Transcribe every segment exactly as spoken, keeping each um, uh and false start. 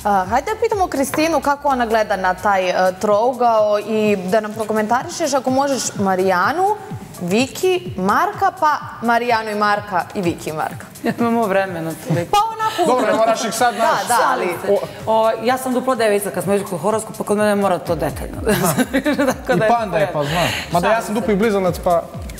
Hajde da pitamo Kristinu kako ona gleda na taj trougao i da nam prokomentarišeš ako možeš Marijanu, Viki, Marka, pa Marijanu i Marka i Viki i Marka. Imamo vremena. Pa onako... Dobro, ne moraš ih sad naš. Da, da, ali... Ja sam duplo devica, kad smo išli kod horoskopa, kod mene mora to detaljno. I panda je, pa znam. Mada ja sam dupli blizanac, pa...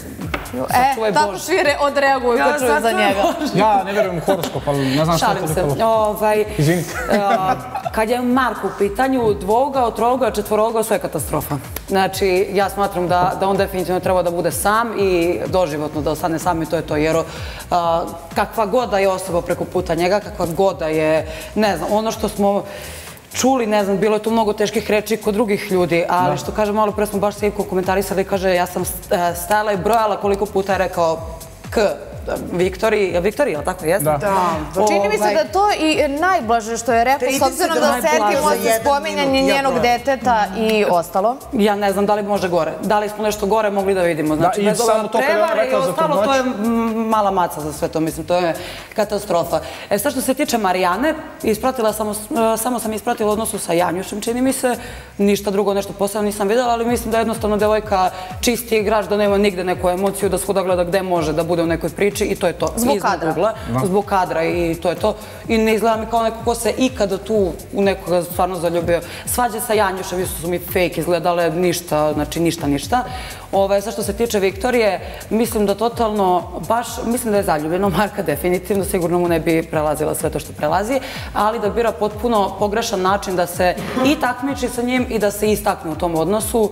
E, tako svi odreaguju kad čuju za njega. Ja ne verujem u horoskop, ali ne znam šta je to nekolo. Izvinite. Kad je Marko u pitanju, dvougao, trougao, četvorougao, sve je katastrofa. Znači, ja smatram da on definitivno treba da bude sam i doživotno da ostane sam i to je to. Jer kakva god da je osoba preko puta njega, kakva god da je, ne znam, ono što smo čuli, ne znam, bilo je tu mnogo teških reči kod drugih ljudi, ali što kaže, malo pre smo baš se Ivko komentarisali i kaže, ja sam stajala i brojala koliko puta je rekao K Viktoriji, je Viktorija, ali tako jeste? Da. Čini mi se da to i najblaže što je rekao, s obzirom da setimo se spominjanje njenog deteta i ostalo. Ja ne znam da li može gore. Da li smo nešto gore mogli da vidimo. Znači, bez ove prevare i ostalo, to je mala maca za sve to, mislim, to je katastrofa. E, sad što se tiče Marijane, samo sam ispratila odnosu sa Janjušem, čini mi se, ništa drugo, nešto posebno nisam videla, ali mislim da je jednostavno devojka čisti igrač, da nema nigde neku emociju, da svuda gleda gde može da bude u nekoj priči i to je to. Zbog kadra. Zbog kadra i to je to. I ne izgleda mi kao neko ko se ikada tu u nekoga stvarno zaljubio. Svađe sa Janjušem, isto su mi fake izgledale, ništa, znači ništa, ništa. Sad što se tiče Viktorije, mislim da totalno, baš, mislim da je zaljubljeno Marka definitivno, sigurno mu ne bi prelazila sve to što prelazi, ali da bira potpuno pogrešan način da se i takmiči sa njim i da se istakne u tom odnosu.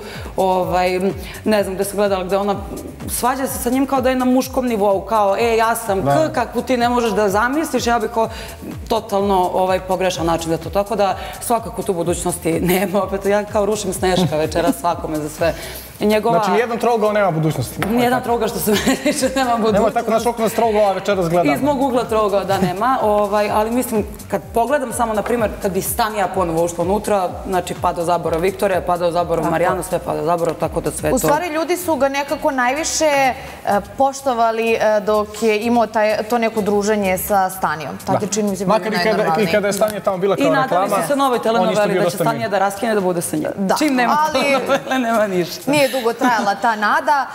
Ne znam gde sam gledala gde ona svađa se sa njim kao da je na muškom nivou, kao e, ja sam K, kako ti ne možeš da zamisliš, ja bih kao totalno pogrešan način za to. Tako da svakako tu budućnosti nema. Opet ja kao rušim Sneška večera svakome za sve. Znači, jedan trougao nema budućnosti. Nijedan trougao što se mene tiče nema budućnosti. Nema tako naš okno s trougao večeras gledamo. Iz mog ugla trougao da nema, ali mislim, kad pogledam samo, na primjer, kad bi Stanija ponovo ušla unutra, znači pada zaborav Viktorija, pada zaborav Marijana, sve pada zaborav, tako da sve to... U stvari, ljudi su ga nekako najviše poštovali dok je imao to neko druženje sa Stanijom. Tad je čini mi se bilo najnormalniji. Makar i kada je Stanija tamo bila kao reklama. I nadali su se novoj telenoveli da će Stanija da raskine da bude sa njim. Čim nema telenovele, nema ništa. Nije dugo trajala ta nada.